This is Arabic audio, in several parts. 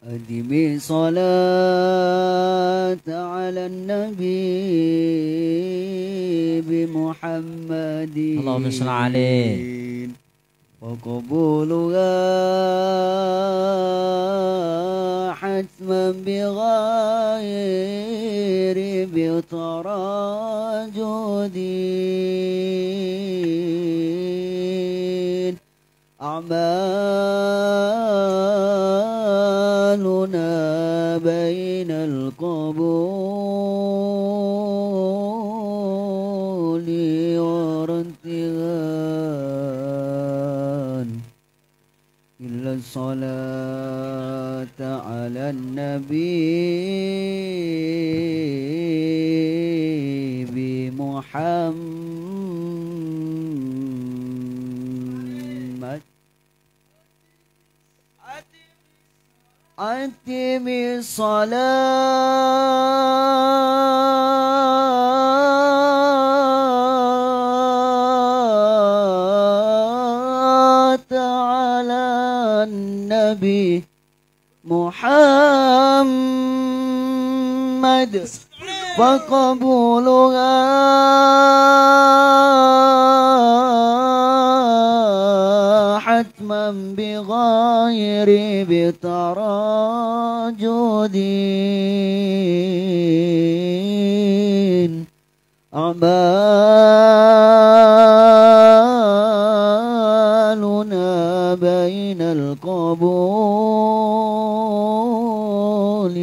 أدم صلاة على النبي بمحمد اللهم صل عليه وقبولها حتما بغير بتراجد أعمالنا بين القبول وارتهان إلا الصلاة على النبي بمحمد أتم الصلاة على النبي محمد فقبولها حتما بغير بتراجد أعمالنا بين القبول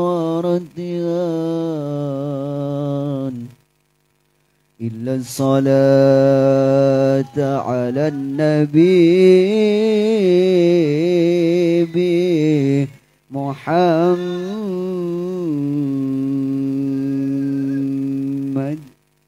وارتهان إلا الصلاة على النبي بمحمد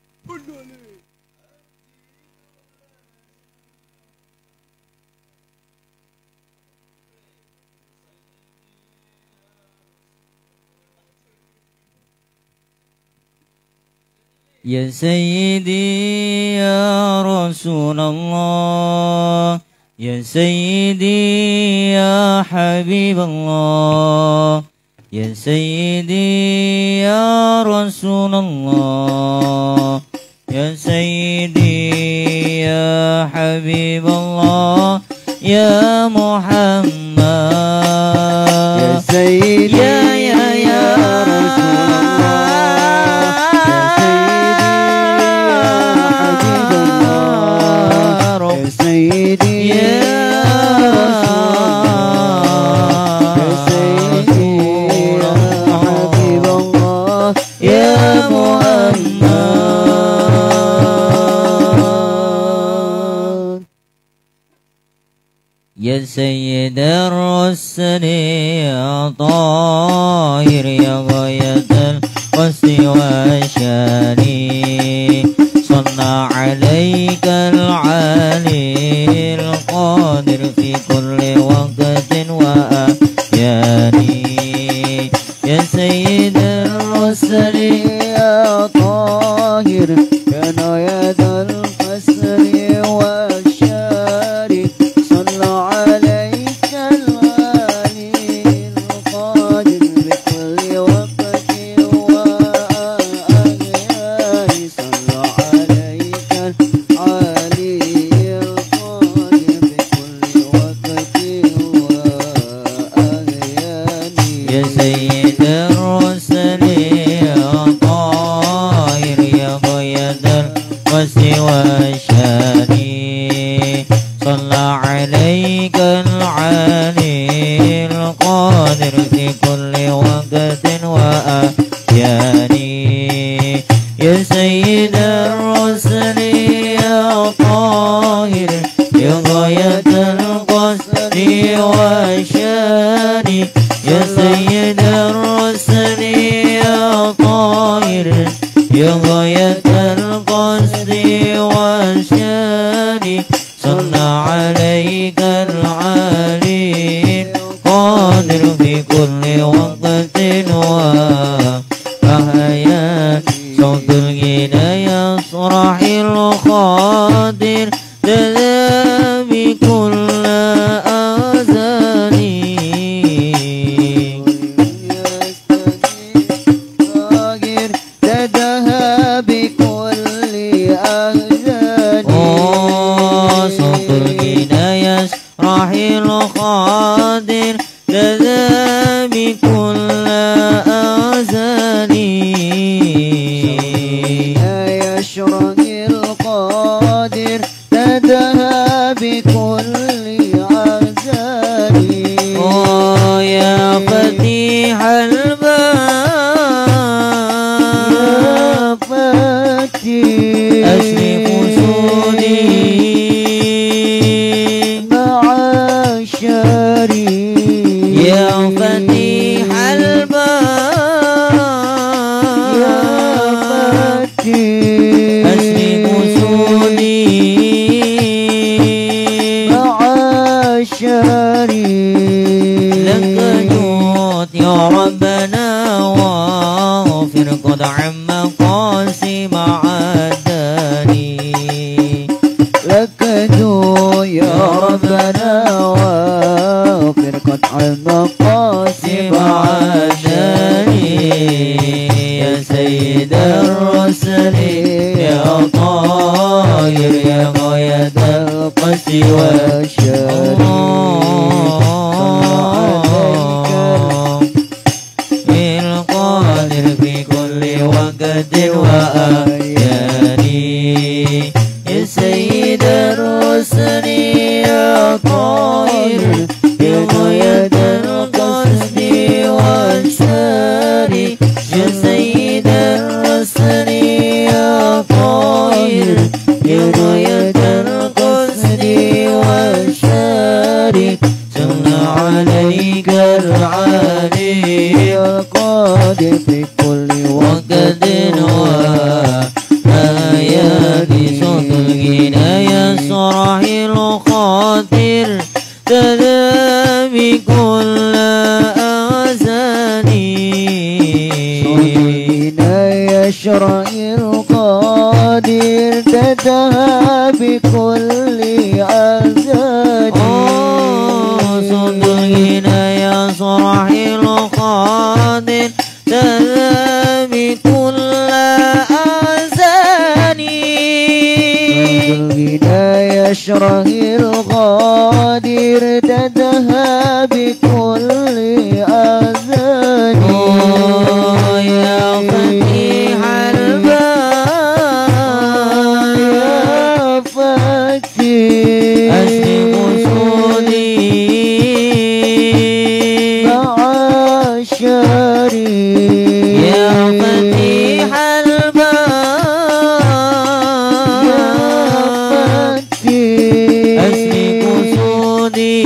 يا سيدي يا رسول الله يا سيدي يا حبيب الله يا سيدي يا رسول الله يا سيدي يا حبيب الله يا محمد يا سيدي يا رسول سيدي يا سيدي يا حبيب الله يا محمد يا سيد الرسل يا طاهر يا غاية القصد والشان صلى عليك العالي القادر في كل وقت وآيان يا سيد الرسل يا طاهر يا نايد القسر والشار صلى عليك العالي القادر بكل وقت وآيان صلى عليك العالي القادر بكل وقت وآيان يا سيد الرسل يا طاهر يا غاية القصد والشان صلى عليك العالي القادر في كل وقت وآيان يا سيد الرسل يا طاهر يا غاية القصد والشان يا سيد الرسل يا طاهر يا غاية القصد والشان صلى عليك العالي القادر في كل وقت وأحيان صوت الغنى يصرح الخاطر تذهب كل أذاني يا ربنا واغفر قد عم قاسم عداني لك دو يا ربنا واغفر قد عم قاسم عداني يا سيد الرسل يا طاهر يا غاية القصد والشريف القادر في كل وقت وآياني يا سيد الرسل يا طاهر يا غاية القصد والشريف يا سيد الرسل يا طاهر يا غاية القصد والشريف صلى عليك العلي القادر في كل وقت وآياتي صوت الغناية صرح الخاطر تدامي كل أذاني يشرع القادر تتهى بكل أذان صوت الغناية صرح الخاطر تدامي كل أذاني يشرح القادر تتهى بكل أذان يا فتيح الباب يا فتيح أسلم وصولي مع الشريف يا فتيح الباب يا فتيح أسلم وصولي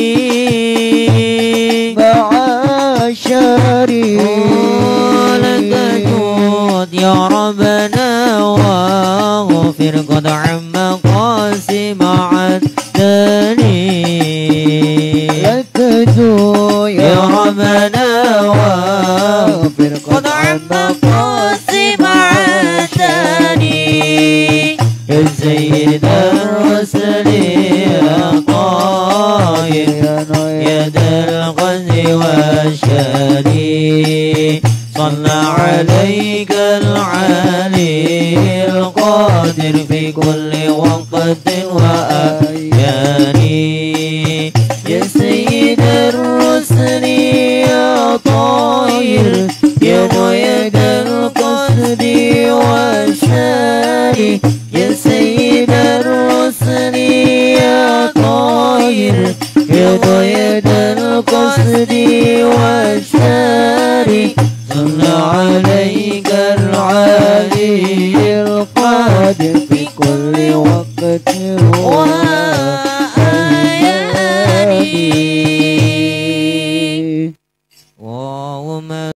مع الشريف لك جود يا ربنا واغفر قد عم قاسم عداني لك دو يا ربنا واغفر قد عم قاسم عداني يا سيد الرسل يا طاهر يا ذا الغز والشريف صلى عليك العلي القادر في كل وقت وآياني يا سيد الرسل يا طاهر يا غاية القصد والشريف يا سيد الرسل يا طاهر يا غاية القصد والشريف صلى عليك العلي القادر في كل وقت